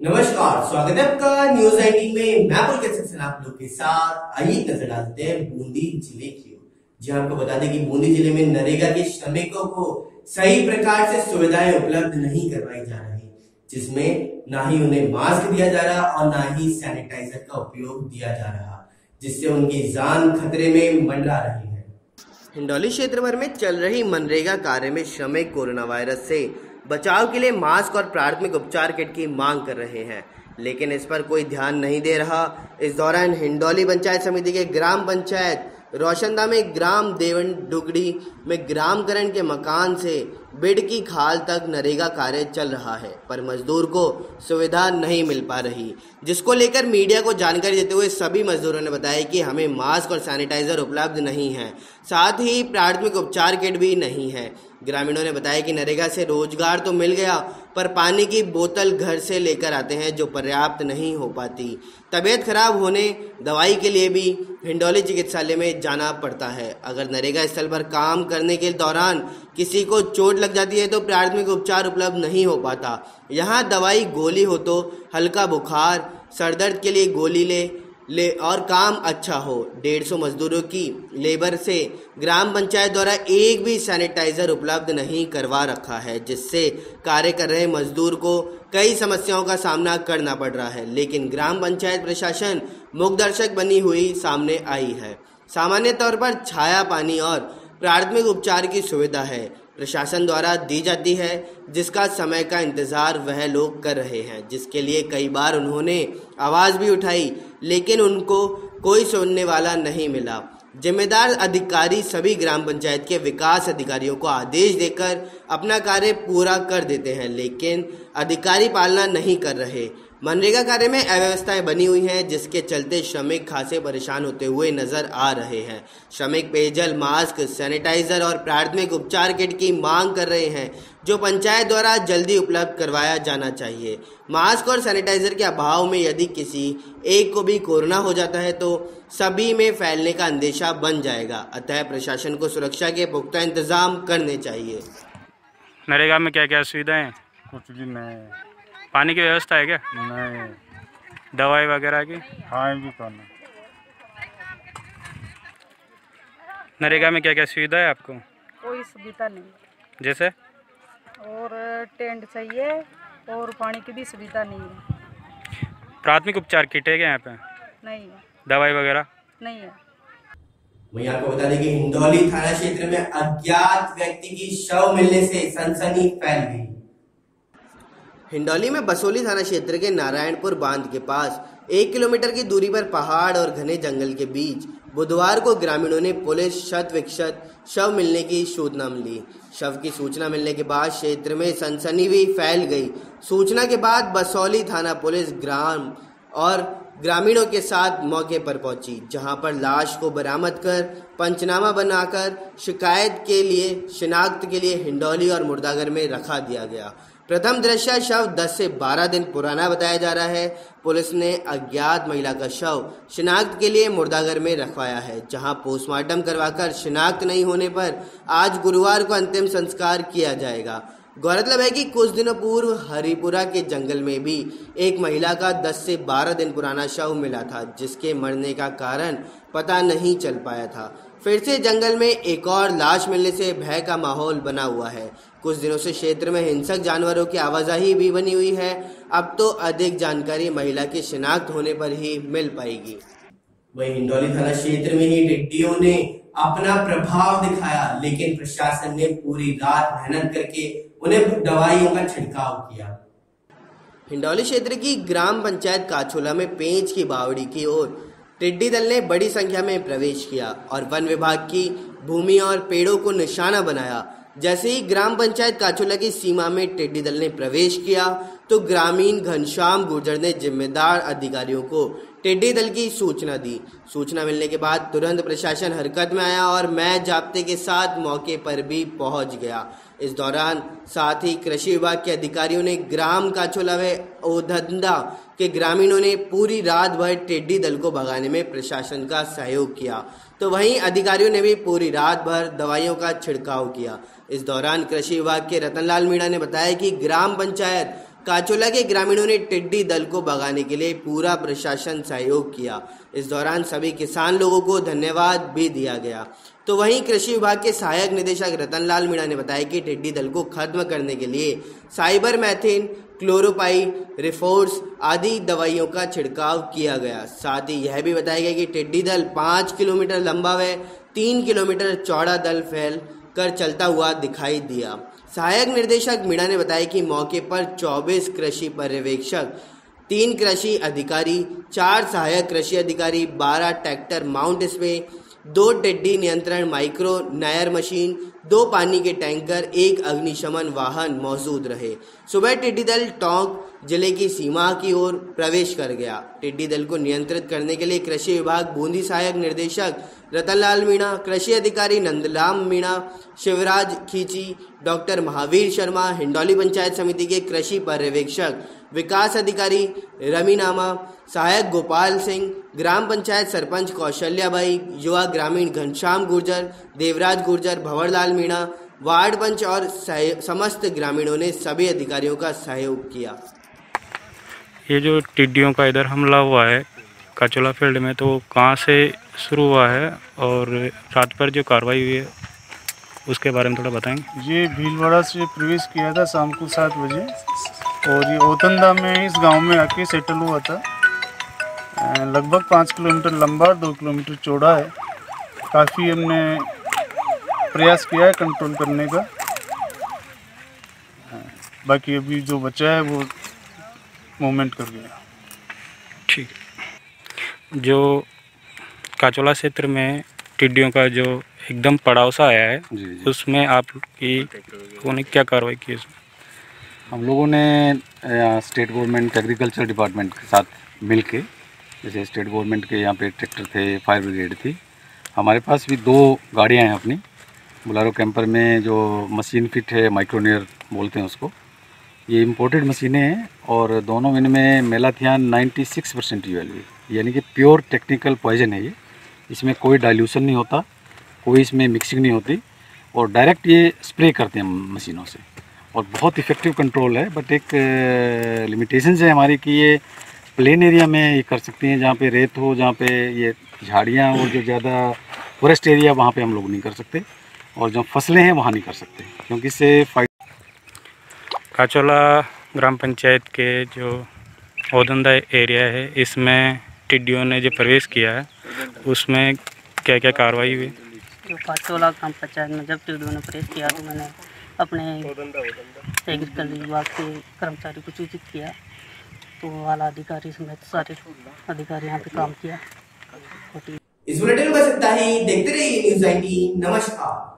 नमस्कार, स्वागत है आपका न्यूज 19 में। मैं पुलकित सिंह आप लोग के साथ। आइए नजर डालते हैं बूंदी जिले की ओर, जहां आपको बता दें कि बूंदी जिले में नरेगा के श्रमिकों को सही प्रकार से सुविधाएं उपलब्ध नहीं करवाई जा रही, जिसमें ना ही उन्हें मास्क दिया जा रहा और ना ही सैनिटाइजर का उपयोग दिया जा रहा, जिससे उनकी जान खतरे में मंडरा रही है। हिंडौली क्षेत्र भर में चल रही मनरेगा कार्य में श्रमिक कोरोना वायरस से बचाव के लिए मास्क और प्राथमिक उपचार किट की मांग कर रहे हैं, लेकिन इस पर कोई ध्यान नहीं दे रहा। इस दौरान हिंडौली पंचायत समिति के ग्राम पंचायत रोशनदा में ग्राम देवन डुगड़ी में ग्रामकरण के मकान से बिड की खाल तक नरेगा कार्य चल रहा है, पर मजदूर को सुविधा नहीं मिल पा रही, जिसको लेकर मीडिया को जानकारी देते हुए सभी मजदूरों ने बताया कि हमें मास्क और सैनिटाइजर उपलब्ध नहीं है, साथ ही प्राथमिक उपचार किट भी नहीं है। ग्रामीणों ने बताया कि नरेगा से रोजगार तो मिल गया, पर पानी की बोतल घर से लेकर आते हैं जो पर्याप्त नहीं हो पाती। तबीयत खराब होने दवाई के लिए भी हिंडौली चिकित्सालय में जाना पड़ता है। अगर नरेगा स्थल पर काम करने के दौरान किसी को चोट लग जाती है तो प्राथमिक उपचार उपलब्ध नहीं हो पाता। यहाँ दवाई गोली हो तो हल्का बुखार सरदर्द के लिए गोली ले और काम अच्छा हो। 150 मजदूरों की लेबर से ग्राम पंचायत द्वारा एक भी सैनिटाइजर उपलब्ध नहीं करवा रखा है, जिससे कार्य कर रहे मजदूर को कई समस्याओं का सामना करना पड़ रहा है, लेकिन ग्राम पंचायत प्रशासन मूकदर्शक बनी हुई सामने आई है। सामान्य तौर पर छाया पानी और प्राथमिक उपचार की सुविधा है प्रशासन द्वारा दी जाती है, जिसका समय का इंतजार वह लोग कर रहे हैं, जिसके लिए कई बार उन्होंने आवाज़ भी उठाई, लेकिन उनको कोई सुनने वाला नहीं मिला। जिम्मेदार अधिकारी सभी ग्राम पंचायत के विकास अधिकारियों को आदेश देकर अपना कार्य पूरा कर देते हैं, लेकिन अधिकारी पालना नहीं कर रहे। मनरेगा कार्य में अव्यवस्थाएं बनी हुई हैं, जिसके चलते श्रमिक खासे परेशान होते हुए नजर आ रहे हैं। श्रमिक पेयजल, मास्क, सैनिटाइजर और प्राथमिक उपचार किट की मांग कर रहे हैं, जो पंचायत द्वारा जल्दी उपलब्ध करवाया जाना चाहिए। मास्क और सैनिटाइजर के अभाव में यदि किसी एक को भी कोरोना हो जाता है तो सभी में फैलने का अंदेशा बन जाएगा। अतः प्रशासन को सुरक्षा के पुख्ता इंतजाम करने चाहिए। नरेगा में क्या क्या सुविधाएं? कुछ भी नहीं। पानी की व्यवस्था है क्या? नहीं। दवाई वगैरह की? हाँ भी करना। नरेगा में क्या क्या सुविधा है आपको? कोई सुविधा नहीं। जैसे? और टेंट चाहिए और पानी की भी सुविधा नहीं है। प्राथमिक उपचार किट है क्या यहाँ पे? नहीं है। दवाई वगैरह? नहीं है। वहीं आपको बता दें कि हिंडौली थाना क्षेत्र में अज्ञात व्यक्ति की शव मिलने से सनसनी फैल गई। हिंडौली में बसोली थाना क्षेत्र के नारायणपुर बांध के पास 1 किलोमीटर की दूरी पर पहाड़ और घने जंगल के बीच बुधवार को ग्रामीणों ने पुलिस शत विक्षत शव मिलने की सूचना मिली। शव की सूचना मिलने के बाद क्षेत्र में सनसनी भी फैल गई। सूचना के बाद बसोली थाना पुलिस ग्राम और ग्रामीणों के साथ मौके पर पहुंची, जहां पर लाश को बरामद कर पंचनामा बनाकर शिनाख्त के लिए हिंडौली और मुर्दाघर में रखा दिया गया। प्रथम दृश्य शव 10 से 12 दिन पुराना बताया जा रहा है। पुलिस ने अज्ञात महिला का शव शिनाख्त के लिए मुर्दाघर में रखवाया है, जहां पोस्टमार्टम करवाकर शिनाख्त नहीं होने पर आज गुरुवार को अंतिम संस्कार किया जाएगा। गौरतलब है कि कुछ दिनों पूर्व हरिपुरा के जंगल में भी एक महिला का 10 से 12 दिन पुराना शव मिला था, जिसके मरने का कारण पता नहीं चल पाया था। फिर से जंगल में एक और लाश मिलने से भय का माहौल बना हुआ है। कुछ दिनों से क्षेत्र में हिंसक जानवरों की आवाजाही भी बनी हुई है। अब तो अधिक जानकारी महिला की शिनाख्त होने पर ही मिल पाएगी। वहीं हिंडौली थाना क्षेत्र में ही टिड्डियों ने अपना प्रभाव दिखाया, लेकिन प्रशासन ने पूरी रात मेहनत करके उन्हें दवाइयों का छिड़काव किया। हिंडौली क्षेत्र की ग्राम पंचायत काछोला में पेंच की बावड़ी की ओर टिड्डी दल ने बड़ी संख्या में प्रवेश किया और वन विभाग की भूमि और पेड़ों को निशाना बनाया। जैसे ही ग्राम पंचायत काछोला की सीमा में टिड्डी दल ने प्रवेश किया तो ग्रामीण घनश्याम गुर्जर ने जिम्मेदार अधिकारियों को टिड्डी दल की सूचना दी। सूचना मिलने के बाद तुरंत प्रशासन हरकत में आया और मैं जाब्ते के साथ मौके पर भी पहुंच गया। इस दौरान साथ ही कृषि विभाग के अधिकारियों ने ग्राम काछोला व ओधंदा के ग्रामीणों ने पूरी रात भर टिड्डी दल को भगाने में प्रशासन का सहयोग किया, तो वहीं अधिकारियों ने भी पूरी रात भर दवाइयों का छिड़काव किया। इस दौरान कृषि विभाग के रतनलाल मीणा ने बताया कि ग्राम पंचायत काचोला के ग्रामीणों ने टिड्डी दल को भगाने के लिए पूरा प्रशासन सहयोग किया। इस दौरान सभी किसान लोगों को धन्यवाद भी दिया गया। तो वहीं कृषि विभाग के सहायक निदेशक रतनलाल मीणा ने बताया कि टिड्डी दल को खत्म करने के लिए साइबरमेथ्रिन, क्लोरोपाई, रिफोर्स आदि दवाइयों का छिड़काव किया गया। साथ ही यह भी बताया गया कि टिड्डी दल 5 किलोमीटर लंबा व 3 किलोमीटर चौड़ा दल फैल कर चलता हुआ दिखाई दिया। सहायक निर्देशक मीणा ने बताया कि मौके पर 24 कृषि पर्यवेक्षक, 3 कृषि अधिकारी, 4 सहायक कृषि अधिकारी, 12 ट्रैक्टर माउंट स्प्रे, 2 टिड्डी नियंत्रण माइक्रो नायर मशीन, 2 पानी के टैंकर, 1 अग्निशमन वाहन मौजूद रहे। सुबह टिड्डी दल टोंक जिले की सीमा की ओर प्रवेश कर गया। टिड्डी दल को नियंत्रित करने के लिए कृषि विभाग बूंदी सहायक निर्देशक रतनलाल मीणा, कृषि अधिकारी नंदलाम मीणा, शिवराज खींची, डॉक्टर महावीर शर्मा, हिंडौली पंचायत समिति के कृषि पर्यवेक्षक विकास अधिकारी रमीनामा, सहायक गोपाल सिंह, ग्राम पंचायत सरपंच कौशल्याबाई, युवा ग्रामीण घनश्याम गुर्जर, देवराज गुर्जर, भंवरलाल मीणा, वार्ड पंच और समस्त ग्रामीणों ने सभी अधिकारियों का सहयोग किया। ये जो टिड्डियों का इधर हमला हुआ है काचोला फील्ड में, तो कहाँ से शुरू हुआ है और रात पर जो कार्रवाई हुई है उसके बारे में थोड़ा बताएंगे। ये भीलवाड़ा से प्रवेश किया था शाम को 7 बजे और ये ओतंदा में इस गांव में आके सेटल हुआ था। लगभग 5 किलोमीटर लंबा, 2 किलोमीटर चौड़ा है। काफ़ी हमने प्रयास किया है कंट्रोल करने का। बाकी अभी जो बचा है वो मूवमेंट कर गया। ठीक है। जो काचोला क्षेत्र में टिड्डियों का जो एकदम पड़ाव सा आया है, उसमें आपने क्या कार्रवाई की? इसमें हम लोगों ने स्टेट गवर्नमेंट एग्रीकल्चर डिपार्टमेंट के साथ मिल के, जैसे स्टेट गवर्नमेंट के यहाँ पे ट्रैक्टर थे, फायर ब्रिगेड थी, हमारे पास भी 2 गाड़ियाँ हैं अपनी। बुलारो कैंपर में जो मशीन फिट है, माइक्रोनियर बोलते हैं उसको, ये इम्पोर्टेड मशीनें हैं और दोनों इनमें मेलाथियान 96% यूएलवी, यानी कि प्योर टेक्निकल पॉइजन है ये। इसमें कोई डाइल्यूशन नहीं होता, कोई इसमें मिक्सिंग नहीं होती और डायरेक्ट ये स्प्रे करते हैं मशीनों से और बहुत इफ़ेक्टिव कंट्रोल है। बट एक लिमिटेशंस है हमारी कि ये प्लेन एरिया में ये कर सकती हैं, जहाँ पे रेत हो, जहाँ पे ये झाड़ियाँ हो, जो ज़्यादा फॉरेस्ट एरिया, वहाँ पे हम लोग नहीं कर सकते और जो फसलें हैं वहाँ नहीं कर सकते, क्योंकि इससे काचोला ग्राम पंचायत के जो ओदंदा एरिया है, इसमें टिड्डियों ने जो प्रवेश किया है उसमें क्या क्या कार्रवाई हुई? जो काचोला ग्राम पंचायत में जब टिड्डियों ने प्रवेश किया तो मैंने अपने एग्रीकल्चर विभाग के कर्मचारी को सूचित किया, तो आला अधिकारी समेत सारे अधिकारी यहाँ पे काम किया। इस बुलेटिन में बस इतना ही। देखते रहिए न्यूज़ 19। नमस्कार।